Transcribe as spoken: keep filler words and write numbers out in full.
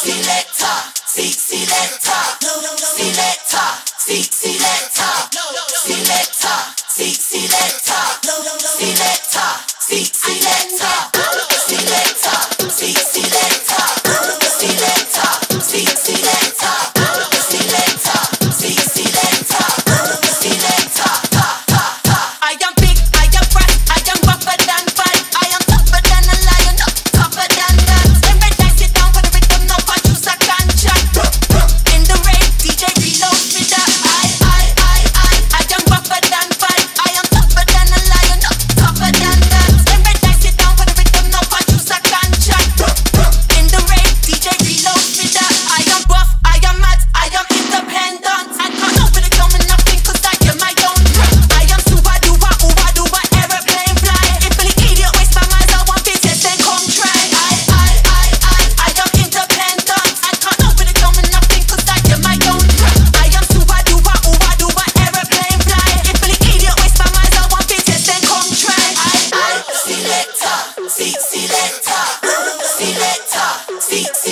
Selecta, see Selecta, Selecta, see Selecta, Selecta, see Selecta, Selecta, see Selecta, Selecta, see Selecta, Selecta, see Selecta, Selecta, see Selecta, Selecta. I am big, I am fat, I am rougher than fight, I am tougher than a lion, tougher than that. Let me dice it down for the rhythm, no punch, use a ganja. In the rain, D J reload with that. I, I, I, I, I am rougher than fight, I am tougher than a lion, tougher than that. Let me dice it down for the rhythm, no punch, use a ganja. In the rain, D J reload with that. I am buff, I am mad, I am independent. I can't nobody tell me nothing, cause I am my own. I am super duper, uber duper, aeroplane fly. If an idiot waste my mind, I want it, yes, then come try. I, I, I, I, I am independent. I can't nobody tell me nothing, cause I am my own. I am super duper, uber duper, aeroplane fly. If an idiot waste my mind, I want it, yes, then come try. I, I, Selecta, see Selecta, Selecta, see